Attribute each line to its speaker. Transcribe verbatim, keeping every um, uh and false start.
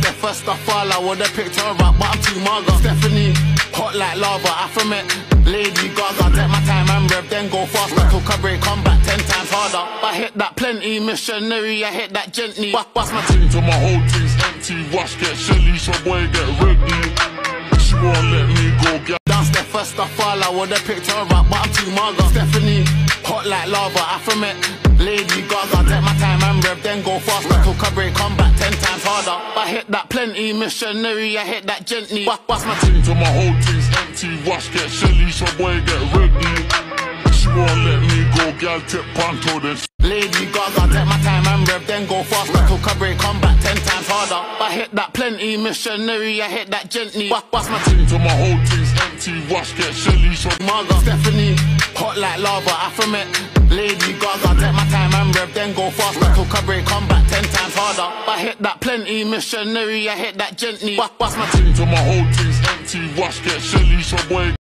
Speaker 1: the first I fall, I would've picked her up, but I'm too maga. Stephanie, hot like lava, Afromet, Lady Gaga. Take my time and rev, then go faster. Took a break, come back ten times harder. I hit that plenty, missionary, I hit that gently. Bust my team
Speaker 2: till my whole thing's empty. Wash, get shelly, so boy get ready. She won't let me go, girl.
Speaker 1: Dance the first I fall, I would've picked her up, but I'm too maga. Stephanie, hot like lava, Afromet, Lady Gaga. Take my time and rev, then go faster. Took a break, come back ten times harder. I hit that plenty, missionary, I hit that gently. Bust my team
Speaker 2: till my whole thing's empty. Wash, get shelly, so boy get ready. She won't let me go, girl, tip panto then.
Speaker 1: Lady Gaga, take my time and rev, then go faster. Took a break, come back ten times harder. I hit that plenty, missionary, I hit that gently. Bust my team
Speaker 2: till my whole thing's empty. Wash, get shelly, so
Speaker 1: Marga. Stephanie, hot like lava, Afromet, Lady Gaga. Take my time and rev, then go faster. Took a break, come back ten times harder. I hit that plenty, missionary, I hit that gently. Bust my team
Speaker 2: till my whole thing's empty. Wash, get shelly, so boy.